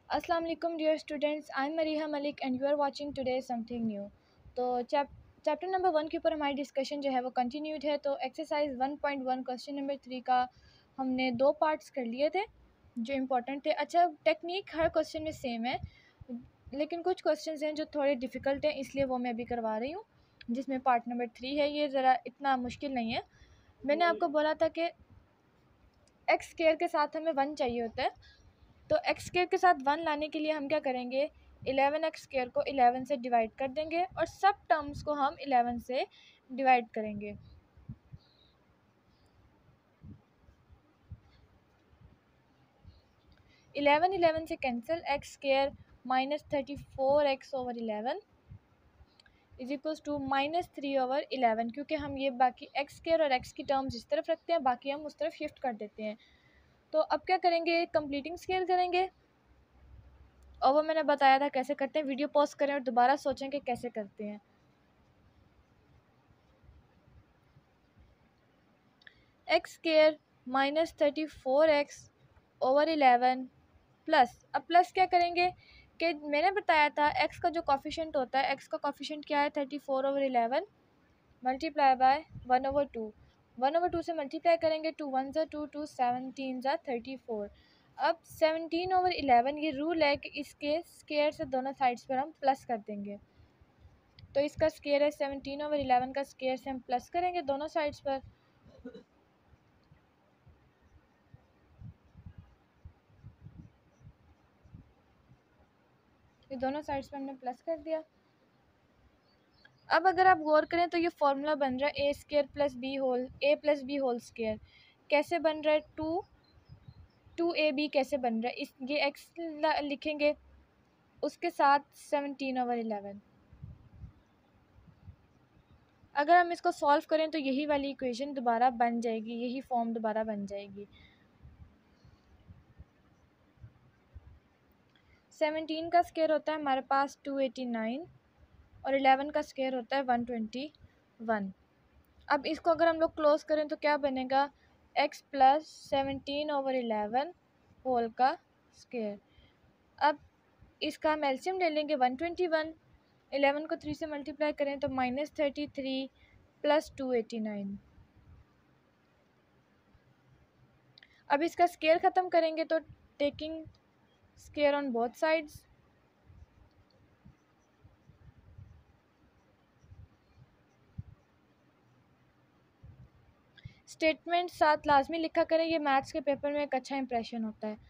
अस्सलाम वालेकुम dear students, I am Mariha Malik and you are watching today something new. तो chapter number 1 के ऊपर हमारी डिस्कशन जो है वो कंटिन्यूड है। तो एक्सरसाइज 1.1 क्वेश्चन नंबर 3 का हमने 2 पार्ट्स कर लिए थे जो इम्पोर्टेंट थे। अच्छा, टेक्निक हर क्वेश्चन में सेम है, लेकिन कुछ क्वेश्चन हैं जो थोड़े डिफ़िकल्ट हैं, इसलिए वो मैं अभी करवा रही हूँ। जिसमें पार्ट नंबर 3 है, ये ज़रा इतना मुश्किल नहीं है। मैंने आपको बोला था कि एक्स स्क्वायर के साथ हमें 1 चाहिए होता है, तो एक्स स्क्वायर के साथ 1 लाने के लिए हम क्या करेंगे, 11x स्क्वायर को 11 से डिवाइड कर देंगे और सब टर्म्स को हम 11 से डिवाइड करेंगे। इलेवन से cancel, x square minus 34x over 11 is equals to minus 3 over 11, क्योंकि हम ये बाकी एक्स स्क्वायर और एक्स की टर्म्स इस तरफ रखते हैं, बाकी हम उस तरफ शिफ्ट कर देते हैं। तो अब क्या करेंगे, कंप्लीटिंग स्केल करेंगे, और वो मैंने बताया था कैसे करते हैं। वीडियो पॉज करें और दोबारा सोचें कि कैसे करते हैं। X square minus 34x over 11 plus, अब प्लस क्या करेंगे कि मैंने बताया था एक्स का जो कॉफिशेंट होता है, एक्स का कॉफिशेंट क्या है, 34 ओवर 11 मल्टीप्लाई बाय 1/2। 1/2 से मल्टीप्लाई करेंगे, 2 1 ज़ा 2, 2 17 ज़ा 34। अब 17 ओवर 11, ये रूल है कि इसके स्क्वायर से दोनों साइड्स पर हम प्लस कर देंगे। तो इसका स्क्वायर है 17 ओवर 11 का स्क्वायर से हम प्लस करेंगे दोनों साइड्स पर। ये दोनों साइड्स पर हमने प्लस कर दिया। अब अगर आप गौर करें तो ये फॉर्मूला बन रहा है a² plus b whole, a plus b whole square. कैसे बन रहा है, 2ab कैसे बन रहा है, इस ये x लिखेंगे, उसके साथ 17 ओवर 11। अगर हम इसको सॉल्व करें तो यही वाली इक्वेशन दोबारा बन जाएगी, यही फॉर्म दोबारा बन जाएगी। 17 का स्क्वायर होता है हमारे पास 289 और 11 का स्क्वायर होता है 121। अब इसको अगर हम लोग क्लोज करें तो क्या बनेगा, x प्लस 17 ओवर 11 होल का स्क्वायर। अब इसका हम एलसीएम ले लेंगे, 121। 11 को 3 से मल्टीप्लाई करें तो -33 प्लस 289। अब इसका स्क्वायर ख़त्म करेंगे तो taking square on both sides, statement साथ लाजमी लिखा करें, ये मैथ्स के पेपर में एक अच्छा इंप्रेशन होता है।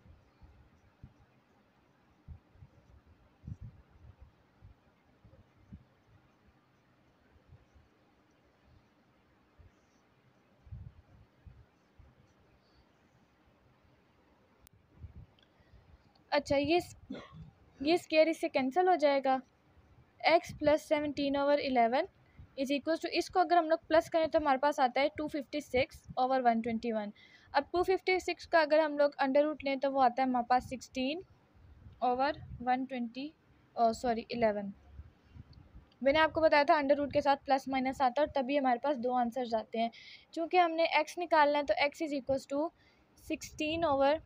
अच्छा, ये स्क्वायर इससे कैंसिल हो जाएगा। x plus 17 over 11 is equal to, इसको अगर हम लोग प्लस करें तो हमारे पास आता है 256 ओवर 121। अब 256 का अगर हम लोग अंडर रूट लें तो वो आता है हमारे पास 16 ओवर 120 सॉरी 11। मैंने आपको बताया था अंडर रूट के साथ प्लस माइनस आता है और तभी हमारे पास दो आंसर्स आते हैं। चूँकि हमने x निकालना है तो x is equal to 16 over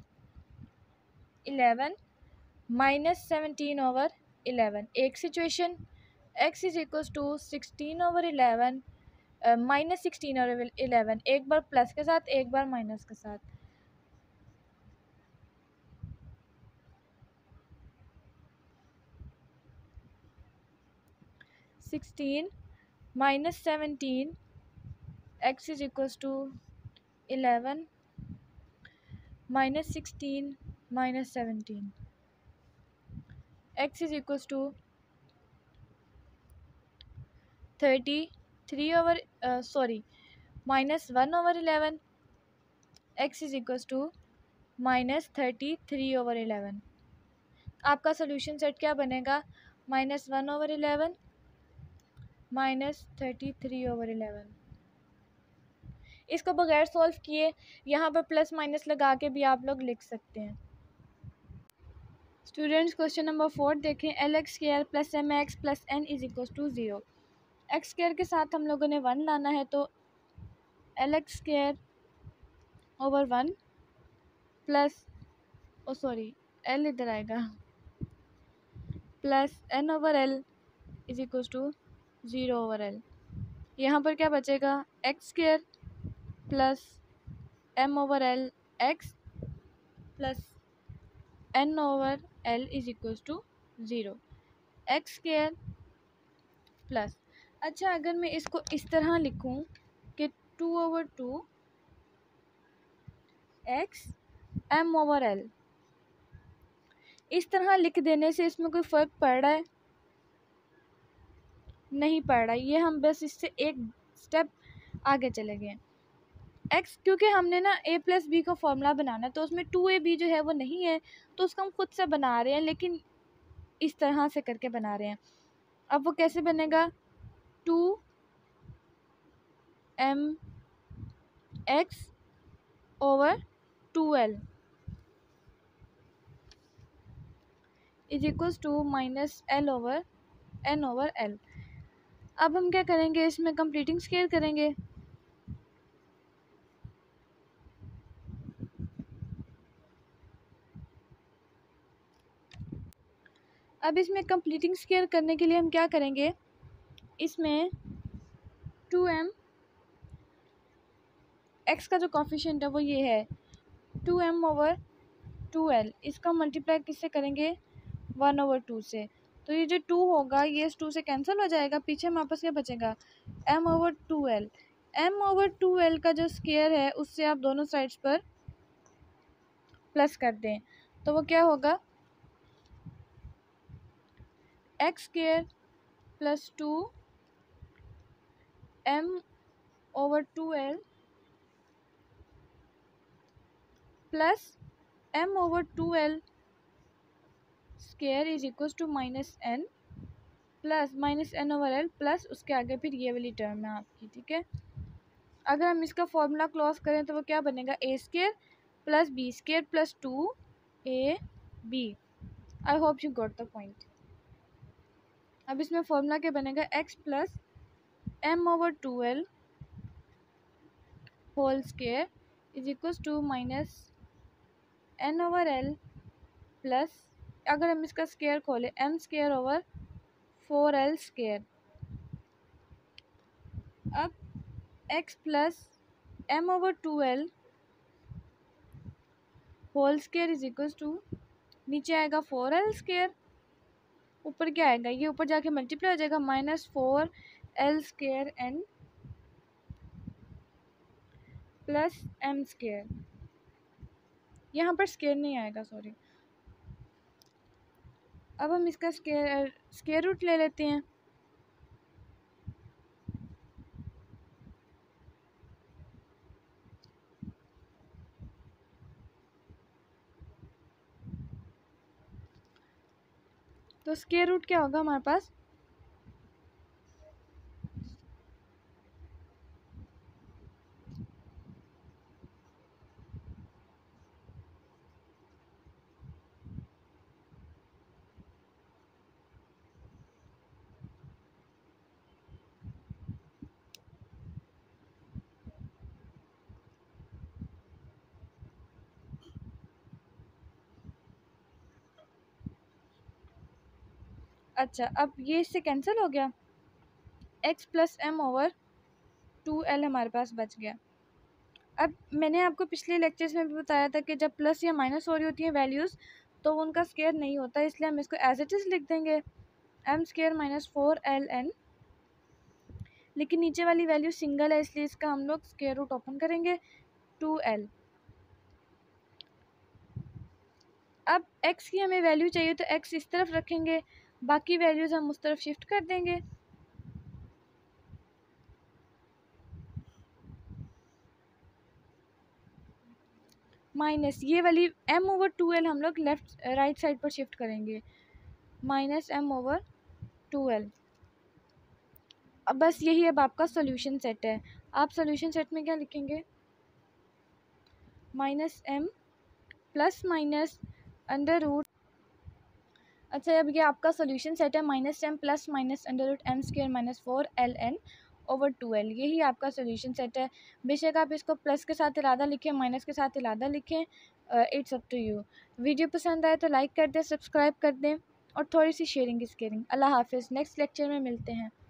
11 minus 17 over 11। एक situation, x is equal to 16 over 11 minus 16 over 11, एक बार प्लस के साथ एक बार माइनस के साथ। Sixteen minus 17, x is equal to 11 minus 16 minus 17, x is equal to 33 over sorry minus 1 over 11, x is equal to minus 33 over 11। आपका solution set क्या बनेगा, -1 over 11 minus 33 over 11। इसको बगैर सॉल्व किए यहाँ पर प्लस माइनस लगा के भी आप लोग लिख सकते हैं। स्टूडेंट्स, क्वेश्चन नंबर 4 देखें। LX square plus MX plus N is equal to 0। X square के साथ हम लोगों ने 1 लाना है, तो LX square over 1 plus l इधर आएगा plus n over l is equal to 0 over l. यहाँ पर क्या बचेगा x square plus m over l x plus n over l is equal to 0 x square plus. अच्छा अगर मैं इसको इस तरह लिखूं कि 2/2 एक्स एम ओवर एल, इस तरह लिख देने से इसमें कोई फ़र्क पड़ रहा है? नहीं पड़ रहा। ये हम बस इससे एक स्टेप आगे चले गए। एक्स क्योंकि हमने ना a प्लस बी का फॉर्मूला बनाना है तो उसमें 2ab जो है वो नहीं है, तो उसको हम खुद से बना रहे हैं, लेकिन इस तरह से करके बना रहे हैं। अब वो कैसे बनेगा 2m x over 2l is equals to minus l over n over l। अब हम क्या करेंगे इसमें कंप्लीटिंग स्क्वायर करेंगे। अब इसमें कंप्लीटिंग स्क्वायर करने के लिए हम क्या करेंगे, इसमें 2m x का जो कॉफिशिएंट है वो ये है 2m ओवर 2l, इसका मल्टीप्लाई किससे करेंगे 1/2 से। तो ये जो 2 होगा ये इस 2 से कैंसिल हो जाएगा, पीछे हमारे पास क्या बचेगा m over 2l। m over 2l का जो स्क्वायर है उससे आप दोनों साइड्स पर प्लस कर दें तो वो क्या होगा x square plus 2m over 2l plus m over 2l square is equal to minus n plus minus n over l plus उसके आगे फिर ये वाली टर्म है आपकी, ठीक है। अगर हम इसका फॉर्मूला क्लोज करें तो वो क्या बनेगा a square plus b square plus 2ab। I hope you got the point. अब इसमें फॉर्मूला क्या बनेगा x plus m over 2l whole square is equal to minus n over l plus, अगर हम इसका स्क्वायर खोलें m square over 4l square. अब x plus m over 2l whole square is equal to, नीचे आएगा 4l square, ऊपर क्या आएगा ये ऊपर जाके मल्टीप्लाई हो जाएगा minus 4l square n plus m square. यहाँ पर स्क्वायर नहीं आएगा सॉरी। अब हम इसका स्क्वायर रूट ले लेते हैं। तो स्क्वायर रूट क्या होगा हमारे पास अच्छा अब ये इससे कैंसिल हो गया, x plus m over 2l हमारे पास बच गया। अब मैंने आपको पिछले लेक्चर्स में भी बताया था कि जब प्लस या माइनस हो रही होती हैं वैल्यूज़ तो उनका स्क्वायर नहीं होता, इसलिए हम इसको एज इट इज़ लिख देंगे m स्क्वायर माइनस 4ln, लेकिन नीचे वाली वैल्यू सिंगल है इसलिए इसका हम लोग स्क्वायर रूट ओपन करेंगे 2l। अब x की हमें वैल्यू चाहिए तो x इस तरफ रखेंगे, बाकी वैल्यूज़ हम उस तरफ शिफ्ट कर देंगे। माइनस ये वाली m ओवर 2l हम लोग लेफ्ट राइट साइड पर शिफ्ट करेंगे माइनस m ओवर 2l। अब बस यही अब आपका सॉल्यूशन सेट है। आप सॉल्यूशन सेट में क्या लिखेंगे minus m plus minus under root, अच्छा अब ये आपका सॉल्यूशन सेट है minus m plus minus under root m square minus 4ln 1/12 यही आपका सोल्यूशन सेट है। बेशक आप इसको प्लस के साथ इरादा लिखें, माइनस के साथ इरादा लिखें, it's up to you. Video पसंद आए तो लाइक कर दें, सब्सक्राइब कर दें और थोड़ी सी शेयरिंग इस केयरिंग। अल्लाह हाफिज़, नेक्स्ट लेक्चर में मिलते हैं।